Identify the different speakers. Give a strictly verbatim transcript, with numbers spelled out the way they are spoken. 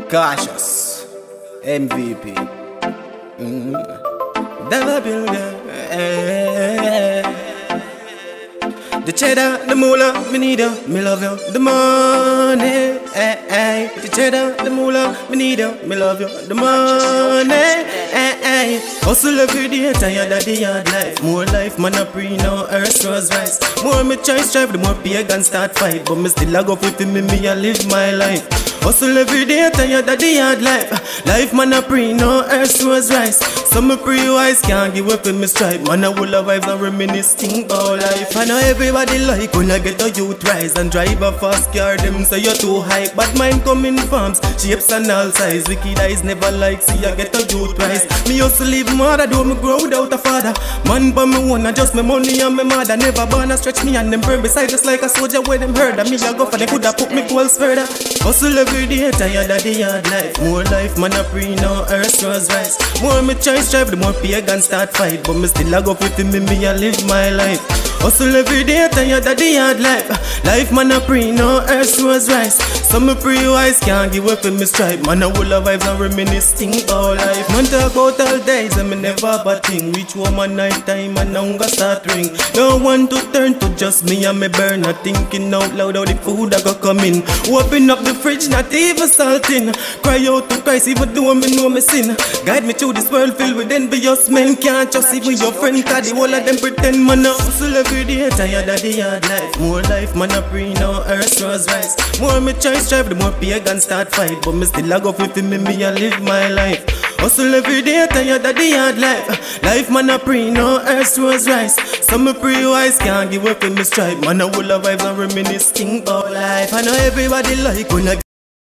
Speaker 1: Kaushous, M V P. Mm. Never builder. The cheddar, the moolah, me need you, me love you. The money, eh, eh. The cheddar, the moolah, me need you, me love you. The money, eh, eh. Hustle every day, tired of the hard life. More life, man, a pre now, earth rose rise. More me try strive, the more pagan start fight. But me still a go fit me, me a live my life. Hustle every day, tired of the hard life. Life, man, a pre now, earth rose rise. Some me pre-wise can't give up in me stripe. Man, I will have vibes and reminisce, think about life. I know everybody like when I get a youth rise and drive a fast car, them say you're too high. But mine come in forms, shapes and all size. Wicked eyes never like see I get a youth rise. Me used to live mother, though me grow without a father. Man, but me wanna just my money and my mother. Never born a stretch me and them burn beside just like a soldier when them heard of me. I go for they coulda put me goals further. Hustle every day, tired of the hard life. More life, man, a pre now, earth rose rise. More me try strive, the more pagan start fight. But me still a go fit me, me a live my life. Hustle every day, tired of the hard life. Life, man, a pre now, earth rose rise. Some me pre-wise can't give up in me stripe. Man, I will have vibes and reminisce, think about life. Man, talk about all days and me never bad thing. Reach home at night time and hunger start ring. No one to turn to, just me and me burner. Thinking out loud how the food I go come in. Open up the fridge, not even salting. Cry out to Christ even though me know me sin. Guide me through this world filled with envious men. Can't trust even your friend, cause the whole of them pretend. Man, I hustle every day, tired of the hard life. More life, man, I pre now, earth rose rise. More me try strive, the more pagan start fight. But me still a go fit me, me a live my life. Hustle every day, tired of the hard life. Life, man, a pre now, earth rose rise. Some me pre-wise can't give up in me stripe. Man, I will have vibes and reminisce, think about life. I know everybody like when I